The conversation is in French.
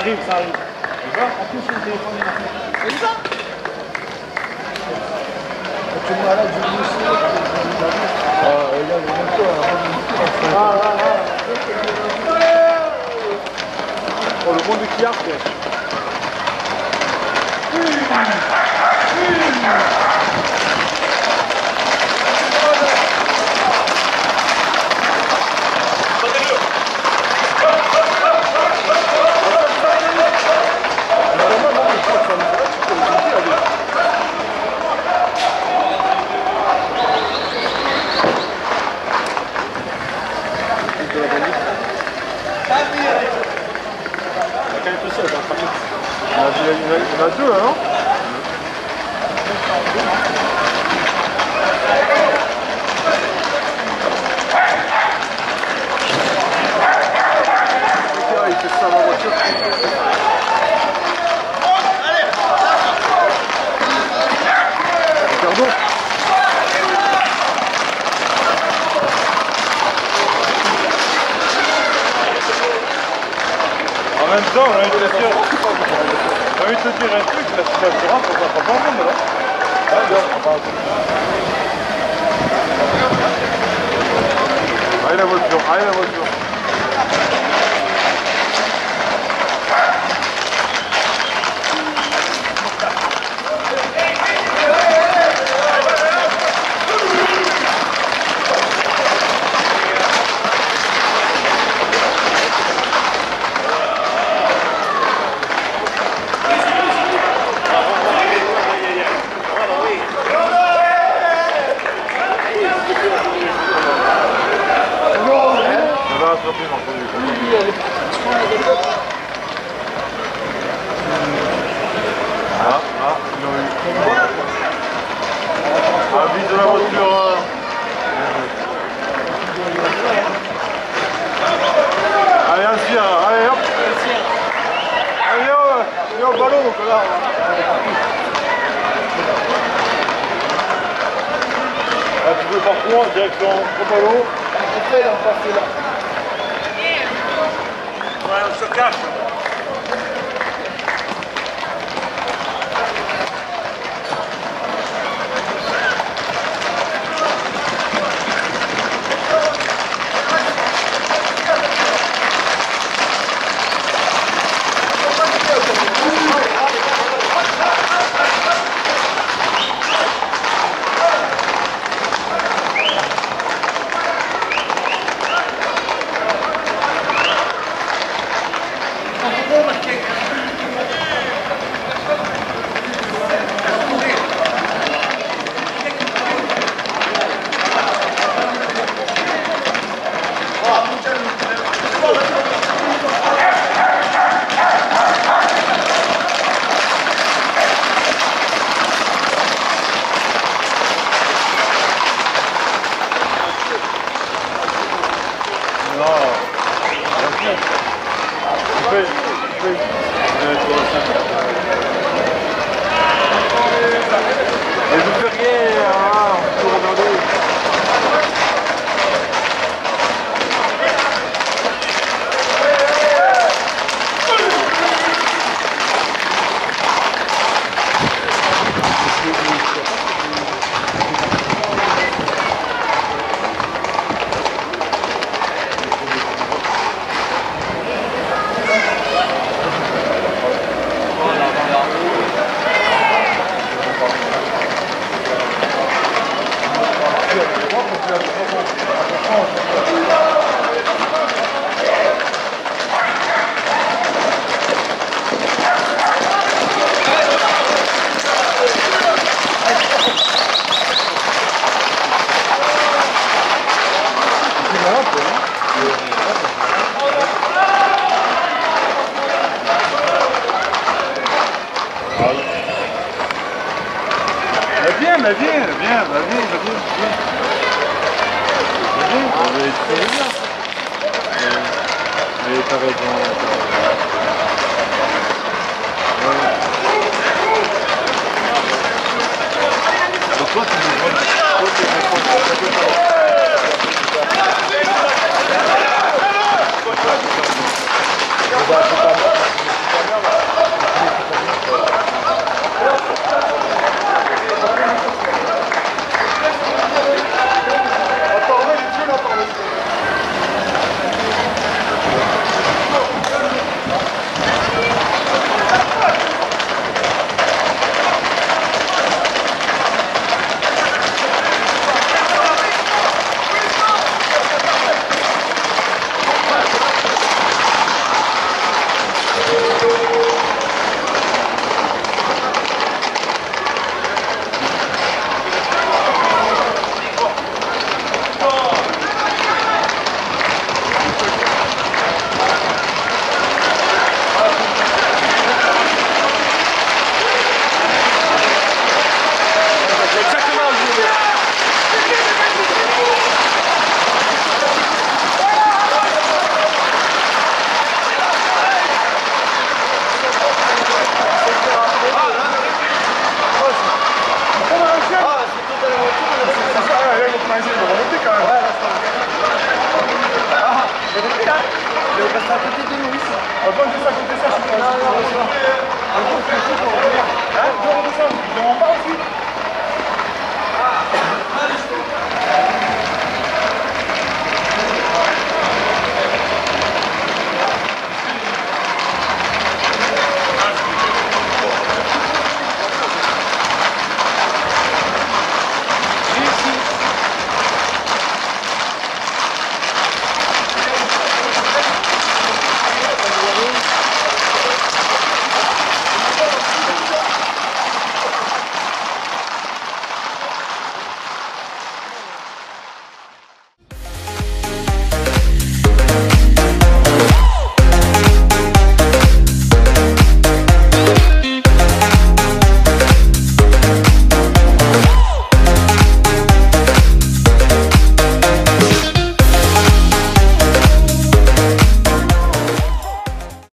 arrive, ça arrive. Tu vois, en plus, le téléphone est là. C'est ça. Tu es malade, je vous aussi. Ah, regarde, il y a encore Oh, le monde qui a fait. Il y en a deux, hein? Il fait ça dans la voiture. Pardon. En même temps, j'ai envie de te dire un truc, la situation, on va pas ensemble là. Allez la voiture, allez la voiture. Vite de la voiture. Allez, Ancien, allez hop. Allez au ballon donc là. Ah, tu veux par quoi? Direction au ballon. On fait là, on passe là. Ouais, on se cache. Viens, viens. Mais t'as raison. Donc toi, tu me vois. essayer de remonter quand même. Ah, j'ai repris là. Je vais passer à côté de nous ici. On va pas juste à côté de ça, je suis pas. Non, non, non.